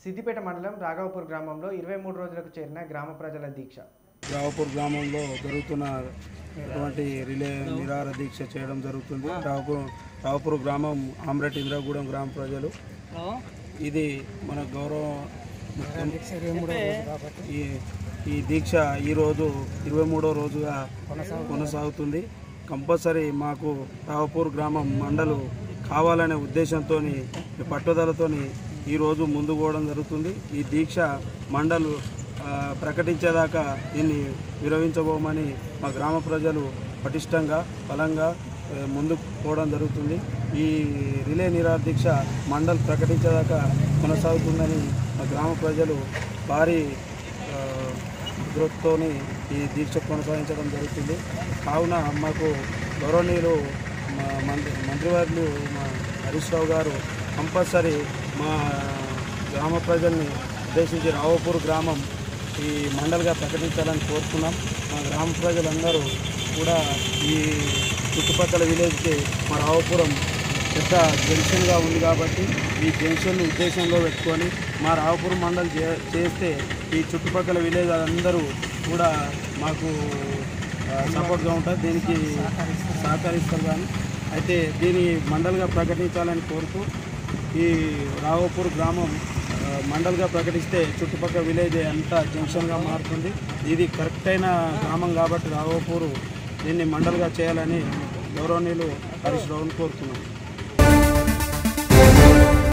సిద్దిపేట మండలం రాఘవపూర్ గ్రామంలో 23 రోజులకు చేరిన గ్రామ ప్రజల దీక్ష. రాఘవపూర్ గ్రామంలో జరుగుతున్నటువంటి రిలే నిరాహార దీక్ష చేయడం జరుగుతుంది. రాఘవపూర్ గ్రామం ఆమ్రెట్ ఇంద్రగూడెం గ్రామ ప్రజలు ఇది మన గౌరవ ఈ దీక్ష ఈరోజు 23వ రోజుగా కొనసాగుతుంది. కంపల్సరీ మాకు రాఘవపూర్ గ్రామం మండలు కావాలనే ఉద్దేశంతో పట్టుదలతో ఈరోజు ముందు పోవడం జరుగుతుంది. ఈ దీక్ష మండలు ప్రకటించేదాకా దీన్ని విరమించబోమని మా గ్రామ ప్రజలు పటిష్టంగా బలంగా ముందుకు పోవడం జరుగుతుంది. ఈ రిలే నిరాహార దీక్ష మండల్ ప్రకటించేదాకా కొనసాగుతుందని మా గ్రామ ప్రజలు భారీ ఉద్రేకంతో ఈ దీక్ష కొనసాగించడం జరుగుతుంది. కావున మాకు గౌరవనీయులు మంత్రివర్యులు మా హరీష్ రావు గారు కంపల్సరీ మా గ్రామ ప్రజల్ని ఉద్దేశించి రాఘవపూర్ గ్రామం ఈ మండల్గా ప్రకటించాలని కోరుతున్నాం. మా గ్రామ ప్రజలందరూ కూడా ఈ చుట్టుపక్కల విలేజ్కి మా రాఘవపురం పెద్ద జంక్షన్గా ఉంది కాబట్టి ఈ జంక్షన్ ఉద్దేశంలో పెట్టుకొని మా రాఘవపురం మండల్ చేస్తే ఈ చుట్టుపక్కల విలేజ్ అందరూ కూడా మాకు సపోర్ట్గా ఉంటుంది, దీనికి సహకరిస్తారు. కానీ అయితే దీన్ని మండల్గా ప్రకటించాలని కోరుతూ ఈ రాఘవపూర్ గ్రామం మండల్గా ప్రకటిస్తే చుట్టుపక్కల విలేజ్ అంతా జంక్షన్గా మారుతుంది. ఇది కరెక్ట్ అయిన గ్రామం కాబట్టి రాఘవపూర్ దీన్ని మండల్గా చేయాలని గౌరవనీయులు హరీష్ రావుని కోరుతున్నాం.